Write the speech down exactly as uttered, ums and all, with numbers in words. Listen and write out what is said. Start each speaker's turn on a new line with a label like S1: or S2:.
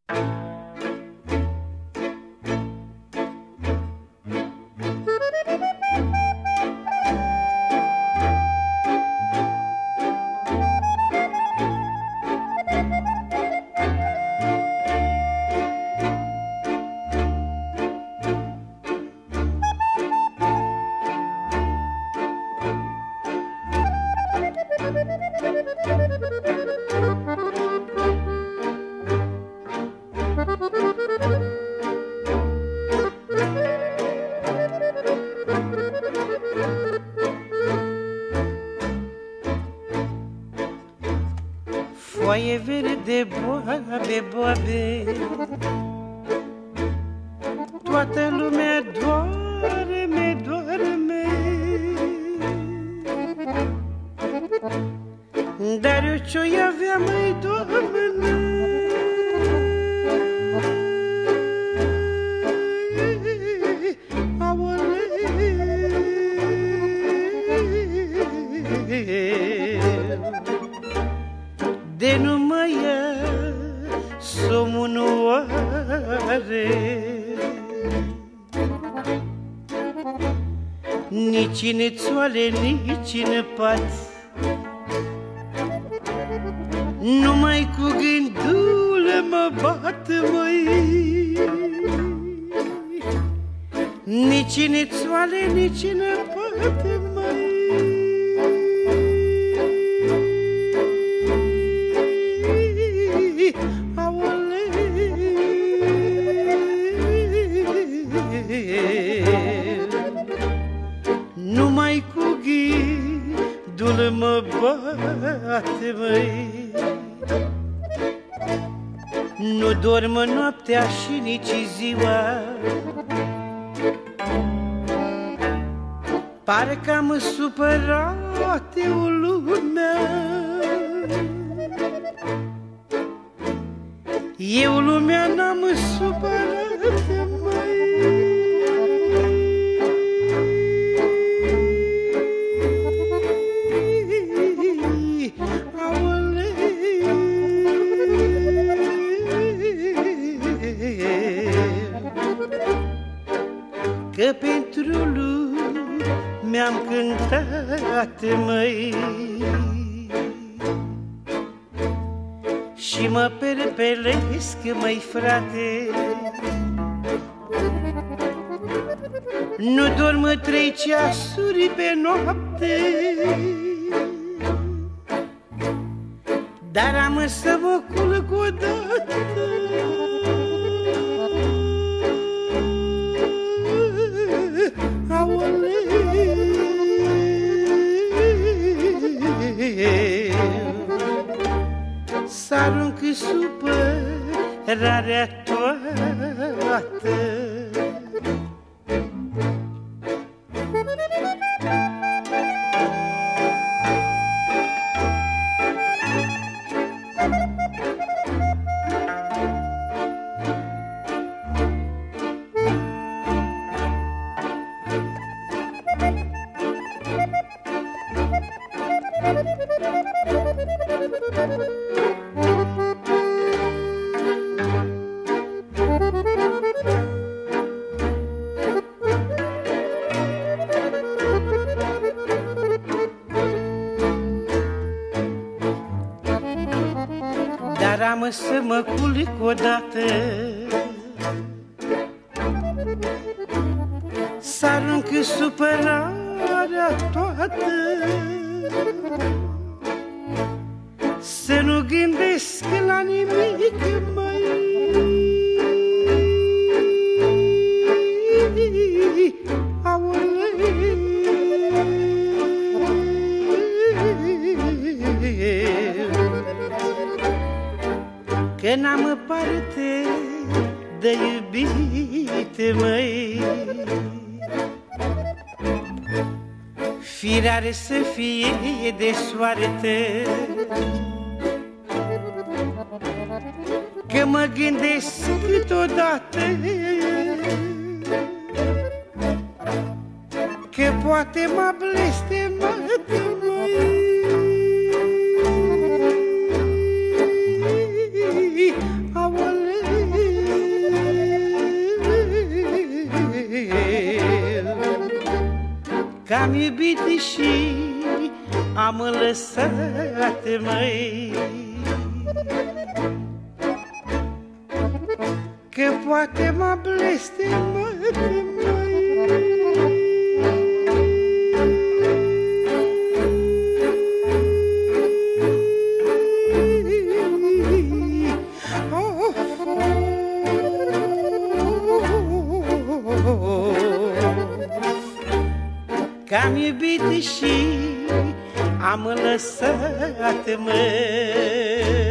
S1: Foaie verde, boabe, boabe, toată lumea doarme, doarme, dar eu ce-o avea, măi, Doamne? De nu mă ia somnul nu are, nici în țoale, nici în pat, numai cu gândul mă bat, măi, nici în țoale, nici în pat, măi. Numai cu ghidul mă bate, măi, nu dorm noaptea și nici ziua, parcă am supărat eu lumea, eu lumea n-am supărat, măi. Că pentru lumea-am cântat, măi, și mă perpelesc, măi, frate, nu dorm trei ceasuri pe noapte, dar am să mă culc odată. S-arunc supărarea toată. Dar am să mă culc odată, s-arunc supărarea toată, să nu gândesc la nimic, măi, că n-am parte de iubite, măi, firare să fie de soarte, că mă gândesc câteodată că poate m-a blestemat, măi. Aoleu, Că-am iubit și am lăsat, măi, că poate m-a blestemat, măi. Că-am iubit și am lăsat, măi.